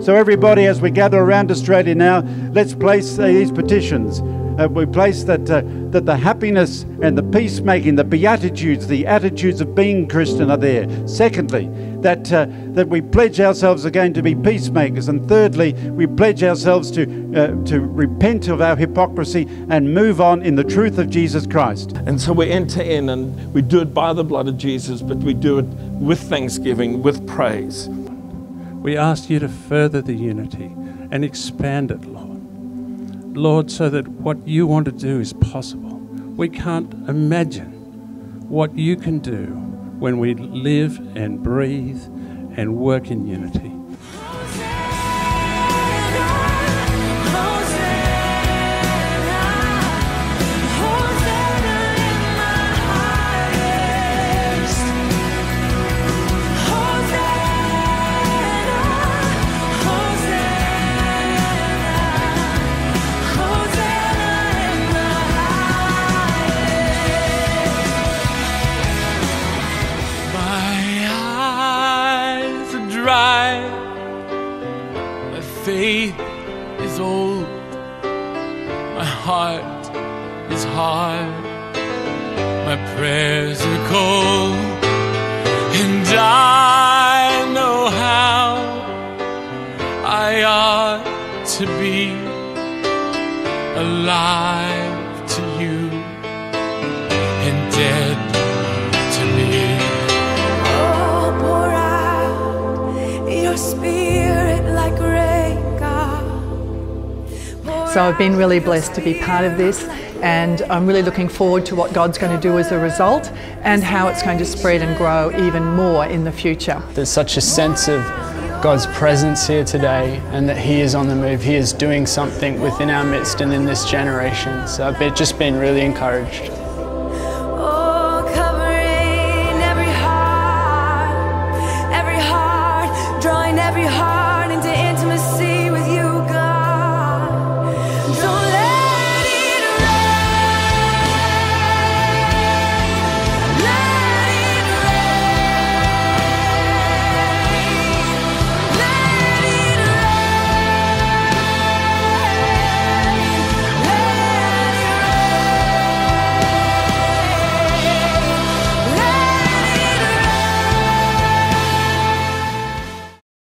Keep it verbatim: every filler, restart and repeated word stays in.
So everybody, as we gather around Australia now, let's place uh, these petitions. Uh, we place that uh, that the happiness and the peacemaking, the beatitudes, the attitudes of being Christian are there. Secondly, that uh, that we pledge ourselves again to be peacemakers. And thirdly, we pledge ourselves to uh, to repent of our hypocrisy and move on in the truth of Jesus Christ. And so we enter in and we do it by the blood of Jesus, but we do it with thanksgiving, with praise. We ask you to further the unity and expand it, Lord. Lord, so that what you want to do is possible. We can't imagine what you can do when we live and breathe and work in unity. My faith is old, my heart is hard, my prayers are cold, and I know how I ought to be alive to you and dead to me. Oh, pour out your spirit like rain, God. So I've been really blessed to be part of this, and I'm really looking forward to what God's going to do as a result and how it's going to spread and grow even more in the future. There's such a sense of God's presence here today, and that He is on the move. He is doing something within our midst and in this generation. So I've just been really encouraged. Oh, covering every heart, every heart, drawing every heart.